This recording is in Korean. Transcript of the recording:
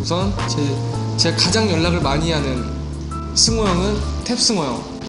우선 제가 가장 연락을 많이 하는 승호 형은 탭승호 형.